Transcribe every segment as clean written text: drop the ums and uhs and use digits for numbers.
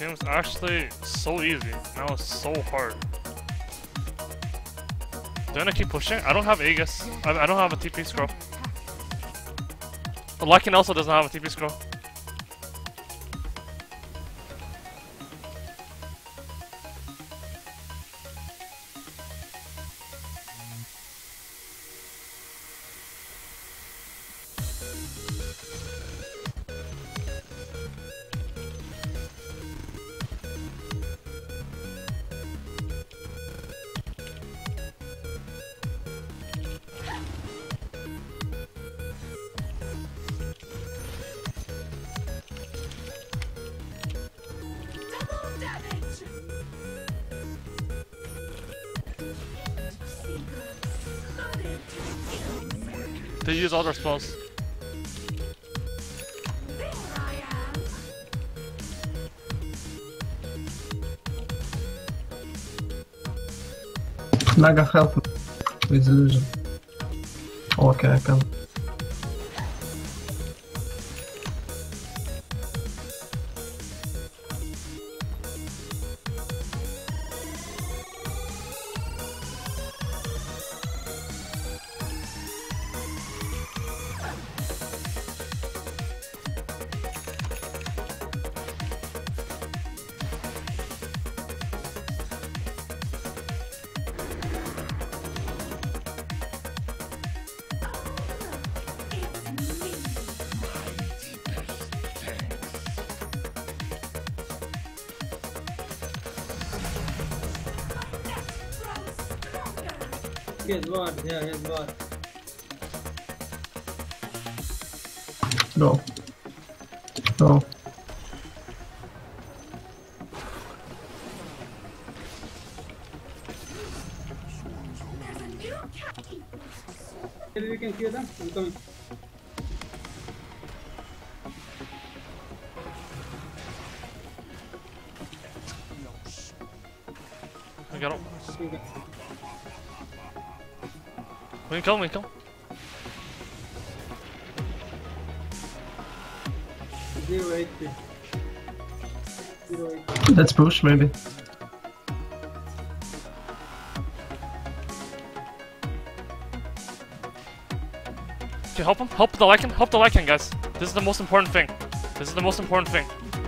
game's actually so easy. Now it's so hard. Do I want to keep pushing? I don't have Aegis. I don't have a TP scroll. The Lycan also doesn't have a TP scroll. They use other spells. Naga, help me with illusion. Okay, I can. Here's ward, yeah, here's ward. Go. Go. Maybe we can kill them. I'm coming. I got him. Okay. We can kill him, we can kill him. 0 HP. 0 HP. Let's push, maybe. Okay, help him. Help the Lycan. Help the Lycan, guys. This is the most important thing. This is the most important thing.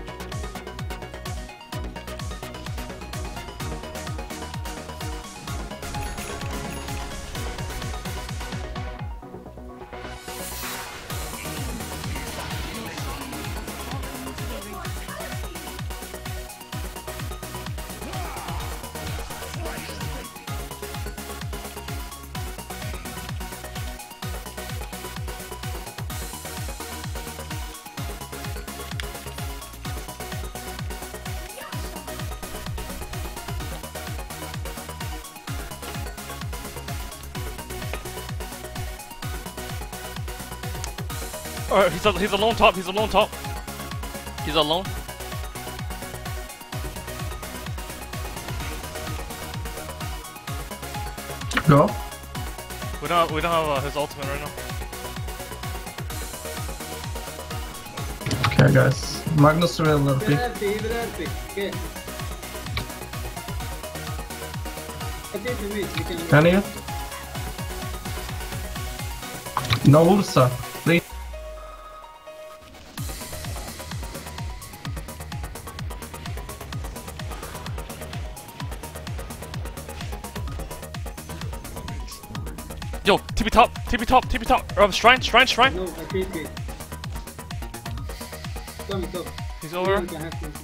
Alright, he's alone top, he's alone top. He's alone. Go. We don't have his ultimate right now. Okay, guys. Magnus will LP. Okay. Okay, to me, we can. Can you? No Ursa, please. Yo, TP top, TP top, TP top. Shrine. No, I can't wait. Come. He's over. We can have to.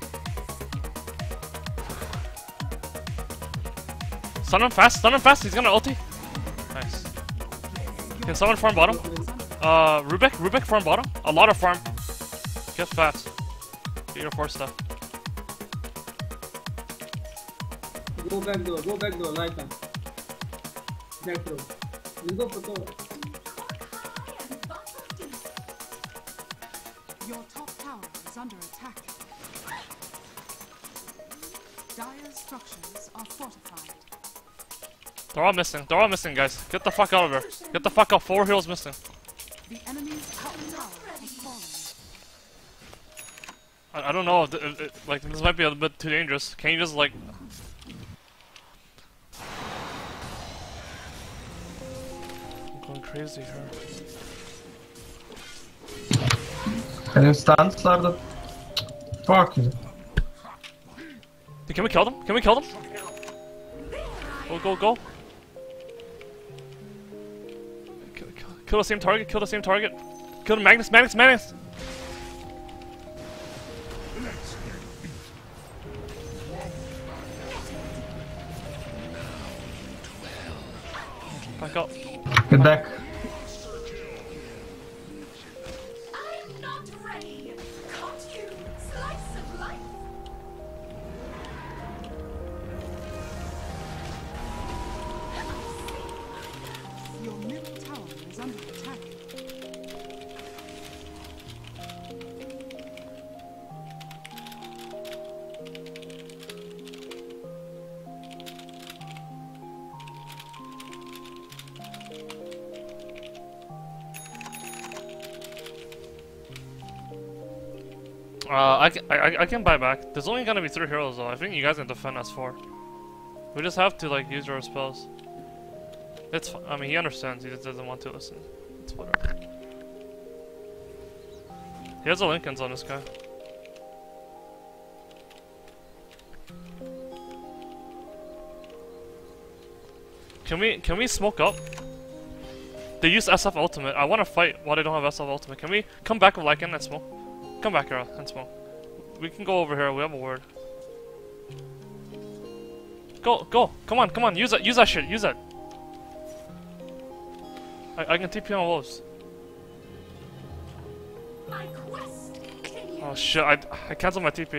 Stun him fast, he's gonna ulti. Nice. Can someone farm bottom? Rubik farm bottom? A lot of farm. Get fast. Get your 4 stuff. Go back door, light on. Back door. Let's go for door. Your top tower is under attack. Dire's structures are fortified. They're all missing, guys. Get the fuck out of there. Get the fuck out, 4 heals missing. The enemy's top tower has fallen. I don't know. Like this might be a bit too dangerous. Can you just like? I'm going crazy here. Can you stanslar the? Fuck you. Can we kill them? Can we kill them? Go, go, go. Kill the same target, kill the same target. Kill the Magnus, Magnus, Magnus! Back up. Get back. I'm not ready. Can't you? Slice of life. Your middle tower is under attack. I can buy back. There's only gonna be 3 heroes though. I think you guys can defend us 4. We just have to like use our spells. It's I mean he understands. He just doesn't want to listen. It's whatever. He has a Lincolns on this guy. Can we smoke up? They use SF ultimate. I want to fight while they don't have SF ultimate. Can we come back with Lycan and smoke? Come back here and smoke. We can go over here. We have a word. Go, go. Come on, come on. Use that. Use that shit. Use that. I can TP on wolves. My quest continues. Oh shit! I canceled my TP.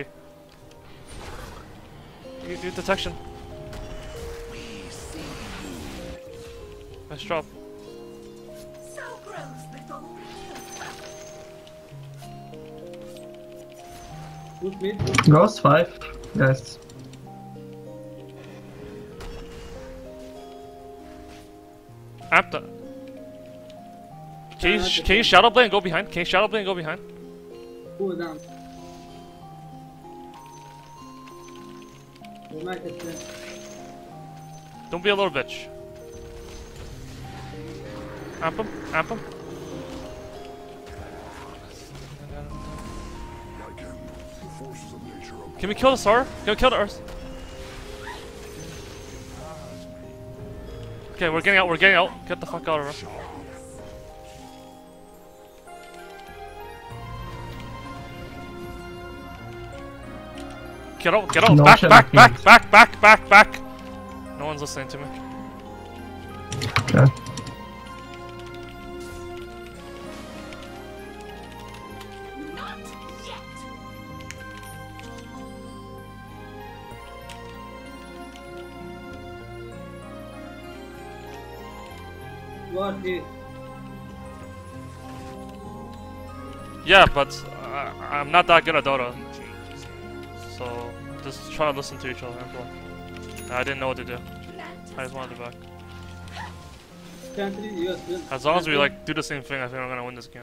You do detection. Nice drop. So grows the golden Push mid. Ghost 5. Guys. Amp that. Can you shadow blade and go behind? Can you shadow blade and go behind? Pull down. You might have to. Don't be a little bitch. Amp him, amp him. Can we kill the Sora? Can we kill the Earth? Okay, we're getting out, we're getting out. Get the fuck out of here. Get out, get out. No Back, shit, back, I back, can't. back, back, back, back. No one's listening to me. Okay. not yet. What is? Yeah, but I'm not that good at Dota. So, just try to listen to each other. I didn't know what to do. I just wanted to back. Country, yes, yes. As long as we like do the same thing, I think I'm gonna win this game.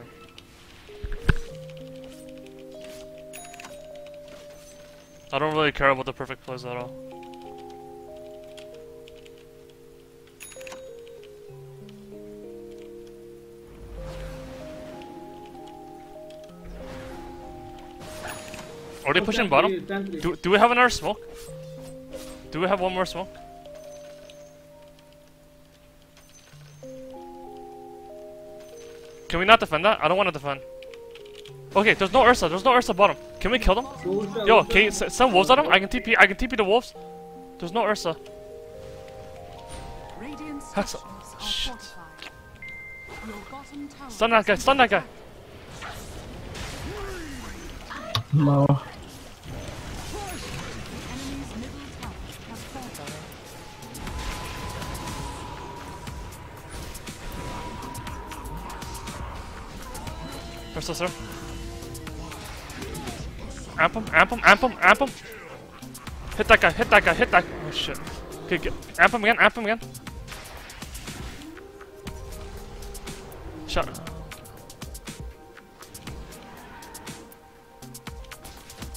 I don't really care about the perfect plays at all. Are they pushing bottom? Do we have another smoke? Do we have one more smoke? Can we not defend that? I don't want to defend. Okay, there's no Ursa. There's no Ursa bottom. Can we kill them? Yo, can you send wolves at them? I can TP. I can TP the wolves. There's no Ursa. Radiant That's structures are shit. fortified. Your bottom tower Stun that guy. Stun that guy. No. The enemy's middle tower has fallen. Ursa, sir. Amp him. Amp him. Amp him. Amp him. Hit that guy. Hit that guy. Hit that. Oh shit. Okay, amp him again. Amp him again. Shut.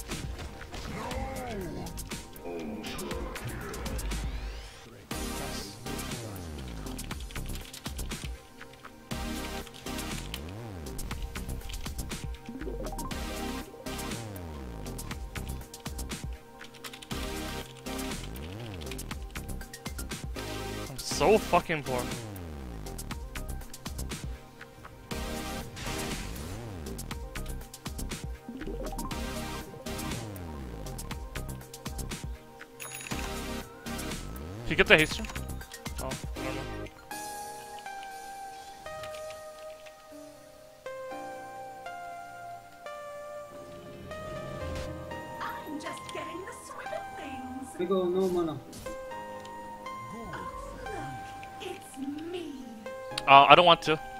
so fucking poor. Did you get the haster? Oh, I don't know. I'm just getting the swing of things. We go, no mana. It's me. I don't want to.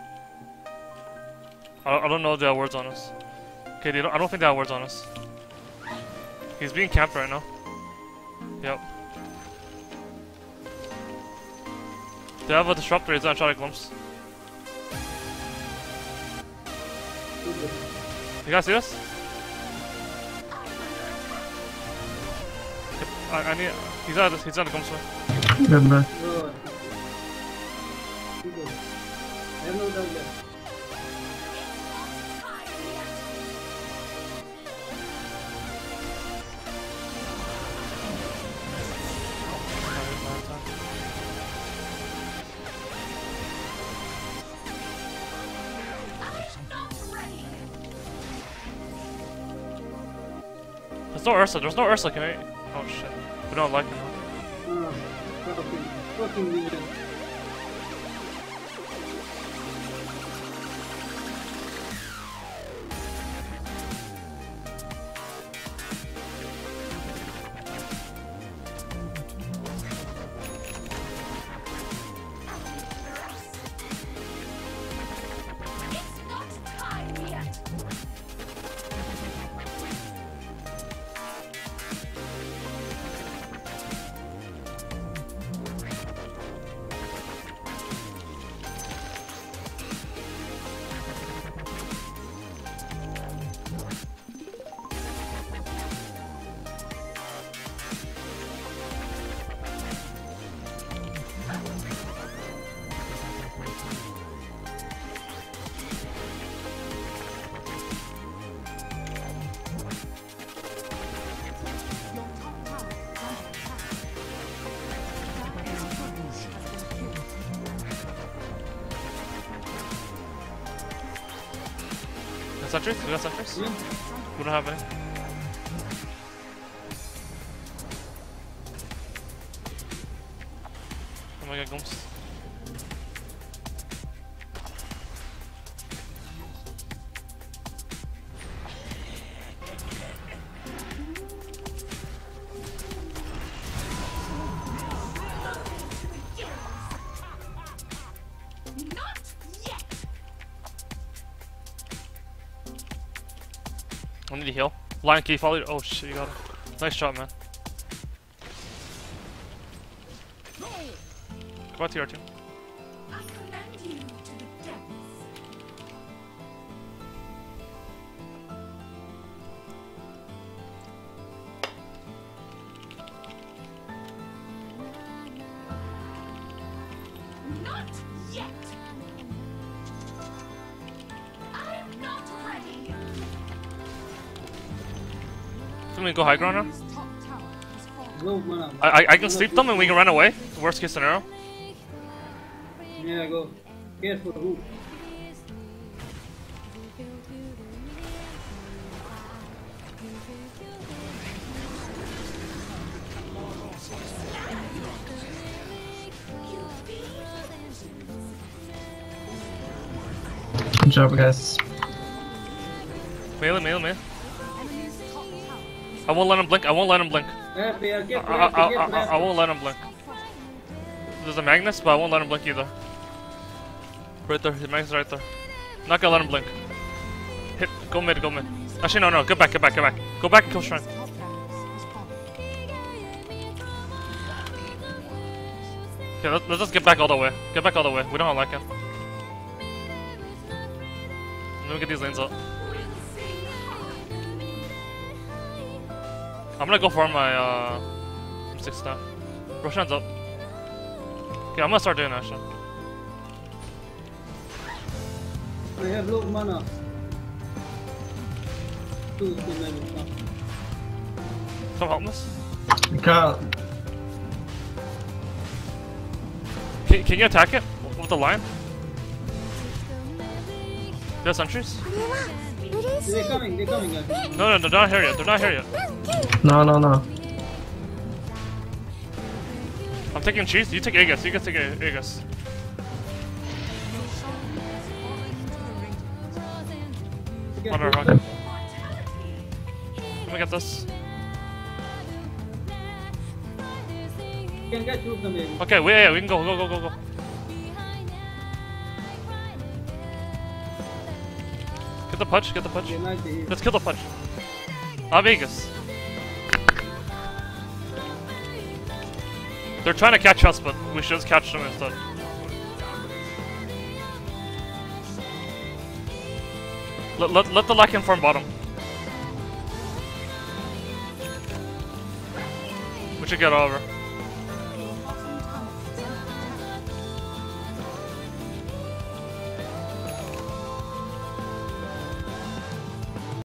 I don't know if they have words on us. Okay, I don't think they have words on us. He's being camped right now. Yep. They have a disruptor, he's gonna try to glimpse. You guys see this? I need. He's on the glimpse way. Good man. Bro. We go. I have no doubt there. There's no Ursa, there's no Ursa, can we? Oh shit. We don't like him. Fucking million. It's not time yet. Your top tower is under attack. Dire's turret has been killed. Got sentries? We got sentries? Yeah. We don't have any. Oh my god, glimpse. Not yet. I need to heal. Lion key, follow. Oh shit, you got it. Nice shot, man. Go back to your team. I command you to the depths. Not yet. I'm not ready. Can we go high ground now? Dire's top tower has fallen. Go, mana. I can sleep them and we can run away. Worst case scenario. Yeah, go. Careful, who? Good job, guys. Melee. Enemy's top tower is I won't let him blink. I won't let him blink. I won't let him blink. There's a Magnus, but I won't let him blink either. Right there, the Magnus is right there. Not gonna let him blink. Hit, go mid. Actually, no, get back. Go back and kill Shrine. top barracks has fallen. Okay, let's just get back all the way. We don't like him. Let me get these lanes up. I'm gonna go for my 6 staff. Roshan's up. Okay, I'm gonna start doing that shit. I have low mana. Two minutes. Come help us. You can't. Can you attack it with the line? There's sentries? They're coming, I think. No, they're not here yet. They're not here yet. No, no, no. I'm taking cheese. You take Aegis. You can take Aegis. Get Let through. me get this. You can get through them maybe. Okay, yeah, we can go. Go. Get the punch. Okay, nice to hear. Let's kill the punch. I have Aegis. They're trying to catch us, but we should just catch them instead. Let the Lycan farm bottom. We should get over.